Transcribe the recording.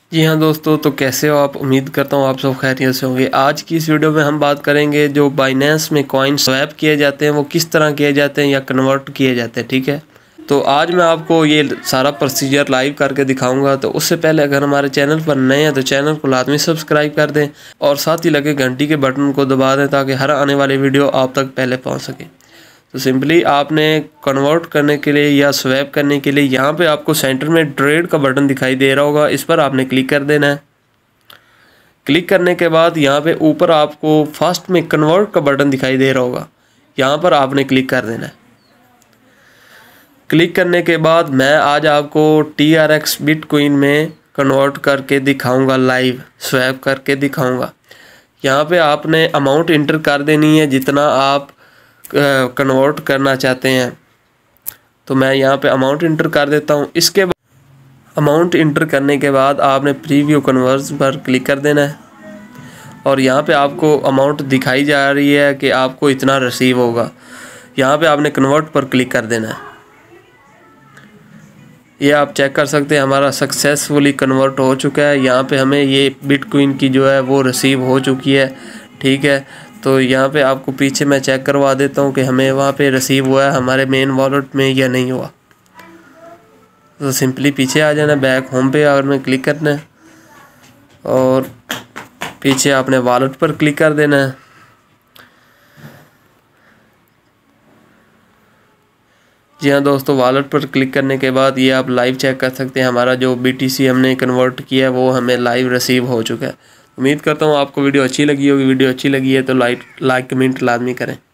जी हाँ दोस्तों, तो कैसे हो आप। उम्मीद करता हूँ आप सब खैरियत से होंगे। आज की इस वीडियो में हम बात करेंगे जो बाइनेंस में कॉइन स्वैप किए जाते हैं वो किस तरह किए जाते हैं या कन्वर्ट किए जाते हैं। ठीक है, तो आज मैं आपको ये सारा प्रोसीजर लाइव करके दिखाऊंगा। तो उससे पहले अगर हमारे चैनल पर नए हैं तो चैनल को लाजमी सब्सक्राइब कर दें और साथ ही लगे घंटी के बटन को दबा दें ताकि हर आने वाली वीडियो आप तक पहले पहुँच सके। तो सिंपली आपने कन्वर्ट करने के लिए या स्वैप करने के लिए यहाँ पे आपको सेंटर में ट्रेड का बटन दिखाई दे रहा होगा, इस पर आपने क्लिक कर देना है। क्लिक करने के बाद यहाँ पे ऊपर आपको फर्स्ट में कन्वर्ट का बटन दिखाई दे रहा होगा, यहाँ पर आपने क्लिक कर देना है। क्लिक करने के बाद मैं आज आपको TRX बिटकॉइन में कन्वर्ट करके दिखाऊंगा, लाइव स्वैप करके दिखाऊंगा। यहाँ पे आपने अमाउंट इंटर कर देनी है जितना आप कन्वर्ट करना चाहते हैं। तो मैं यहाँ पे अमाउंट इंटर कर देता हूँ। इसके बाद अमाउंट इंटर करने के बाद आपने प्रीव्यू कन्वर्स पर क्लिक कर देना है और यहाँ पे आपको अमाउंट दिखाई जा रही है कि आपको इतना रिसीव होगा। यहाँ पे आपने कन्वर्ट पर क्लिक कर देना है। ये आप चेक कर सकते हैं हमारा सक्सेसफुली कन्वर्ट हो चुका है। यहाँ पे हमें ये बिटकॉइन की जो है वो रिसीव हो चुकी है। ठीक है, तो यहाँ पे आपको पीछे मैं चेक करवा देता हूँ कि हमें वहाँ पे रिसीव हुआ है हमारे मेन वॉलेट में या नहीं हुआ। तो सिंपली पीछे आ जाना, बैक होम पे और में क्लिक करना है और पीछे आपने वॉलेट पर क्लिक कर देना है। जी हाँ दोस्तों, वॉलेट पर क्लिक करने के बाद ये आप लाइव चेक कर सकते हैं हमारा जो BTC हमने कन्वर्ट किया है वो हमें लाइव रिसीव हो चुका है। उम्मीद करता हूँ आपको वीडियो अच्छी लगी होगी। वीडियो अच्छी लगी है तो लाइक कमेंट लाजमी करें।